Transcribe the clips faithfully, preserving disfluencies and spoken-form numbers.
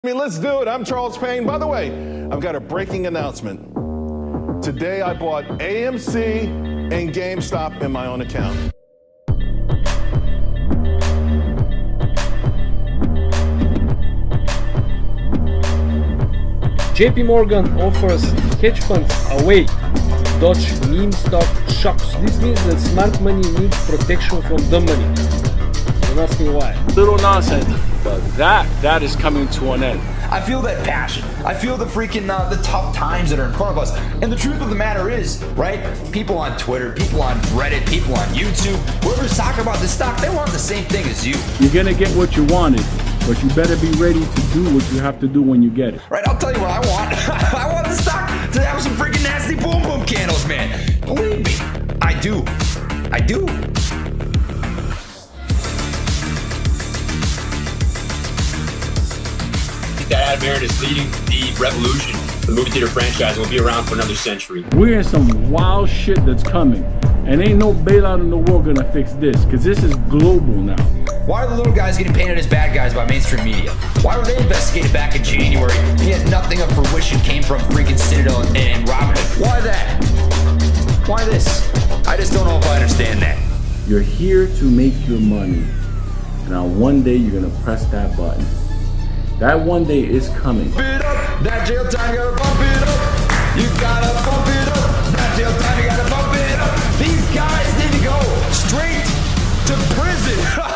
I mean, let's do it. I'm Charles Payne. By the way, I've got a breaking announcement. Today I bought A M C and GameStop in my own account. J P Morgan offers hedge funds away to dodge meme stock shocks. This means that smart money needs protection from dumb money. Don't ask me why. Little nonsense, but that that is coming to an end. I feel that passion. I feel the freaking uh, the tough times that are in front of us. And the truth of the matter is, right? People on Twitter, people on Reddit, people on YouTube, whoever's talking about this stock, they want the same thing as you. You're gonna get what you wanted, but you better be ready to do what you have to do when you get it. Right? I'll tell you what I want. I want the stock to have some freaking nasty boom boom candles, man. Believe me, I do. I do. That Adam Aron is leading the revolution. The movie theater franchise will be around for another century. We're in some wild shit that's coming, and ain't no bailout in the world gonna fix this, because this is global now. Why are the little guys getting painted as bad guys by mainstream media? Why were they investigated back in January, and yet nothing of fruition came from freaking Citadel and Robinhood? Why that? Why this? I just don't know if I understand that. You're here to make your money, and now one day you're gonna press that button. That one day is coming. Bump it up, that jail time, you gotta bump it up. You gotta bump it up, that jail time, you gotta bump it up. These guys need to go straight to prison.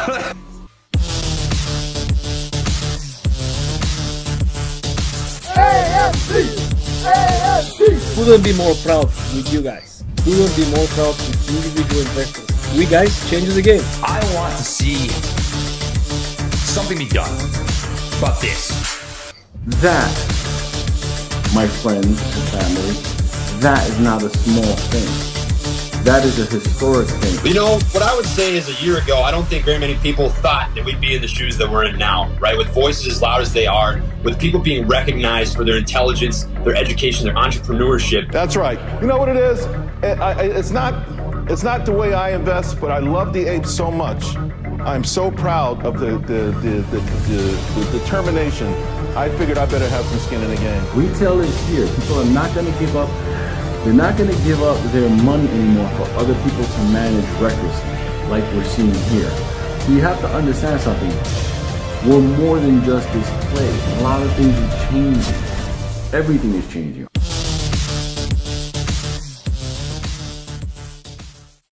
A M C! A M C! Couldn't be more proud with you guys. Couldn't be more proud with individual investors. We guys change the game. I want to see something be done about this. That, my friends and family, that is not a small thing. That is a historic thing. You know, what I would say is a year ago, I don't think very many people thought that we'd be in the shoes that we're in now, right? With voices as loud as they are, with people being recognized for their intelligence, their education, their entrepreneurship. That's right. You know what it is? It, I, it's not, it's not the way I invest, but I love the apes so much. I'm so proud of the, the, the, the, the, the determination. I figured I better have some skin in the game. Retail is here. People are not going to give up. They're not going to give up their money anymore for other people to manage records like we're seeing here. So you have to understand something. We're more than just this play. A lot of things are changing. Everything is changing.